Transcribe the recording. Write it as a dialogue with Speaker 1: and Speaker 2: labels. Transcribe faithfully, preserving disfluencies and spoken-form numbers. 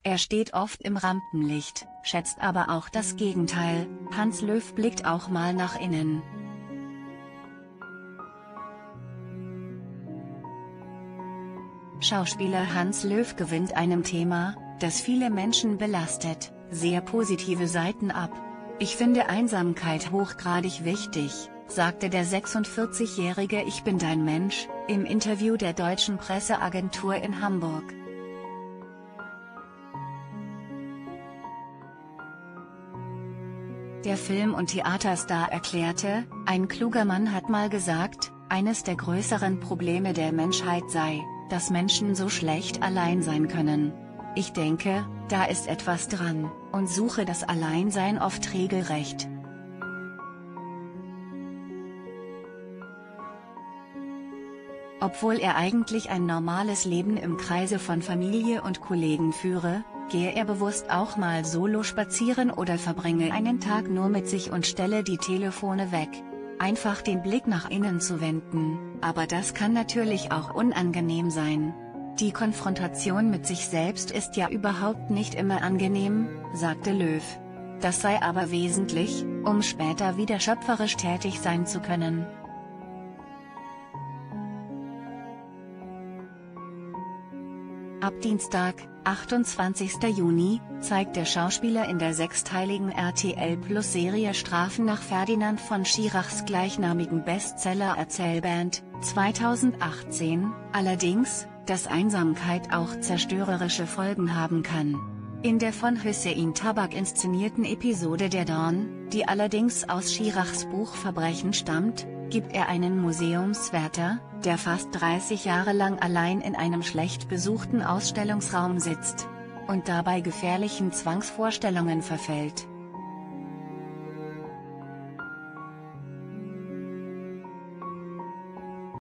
Speaker 1: Er steht oft im Rampenlicht, schätzt aber auch das Gegenteil. Hans Löw blickt auch mal nach innen. Schauspieler Hans Löw gewinnt einem Thema, das viele Menschen belastet, sehr positive Seiten ab. Ich finde Einsamkeit hochgradig wichtig, sagte der sechsundvierzigjährige Ich bin dein Mensch, im Interview der Deutschen Presseagentur in Hamburg. Der Film- und Theaterstar erklärte, ein kluger Mann hat mal gesagt, eines der größeren Probleme der Menschheit sei, dass Menschen so schlecht allein sein können. Ich denke, da ist etwas dran, und suche das Alleinsein oft regelrecht. Obwohl er eigentlich ein normales Leben im Kreise von Familie und Kollegen führe, gehe er bewusst auch mal solo spazieren oder verbringe einen Tag nur mit sich und stelle die Telefone weg. Einfach den Blick nach innen zu wenden, aber das kann natürlich auch unangenehm sein. Die Konfrontation mit sich selbst ist ja überhaupt nicht immer angenehm, sagte Löw. Das sei aber wesentlich, um später wieder schöpferisch tätig sein zu können. Ab Dienstag, achtundzwanzigster Juni, zeigt der Schauspieler in der sechsteiligen R T L Plus Serie Strafen nach Ferdinand von Schirachs gleichnamigen Bestseller-Erzählband, zweitausendachtzehn, allerdings, dass Einsamkeit auch zerstörerische Folgen haben kann. In der von Hüseyin Tabak inszenierten Episode Der Dorn, die allerdings aus Schirachs Buch Verbrechen stammt, gibt er einen Museumswärter, der fast dreißig Jahre lang allein in einem schlecht besuchten Ausstellungsraum sitzt und dabei gefährlichen Zwangsvorstellungen verfällt.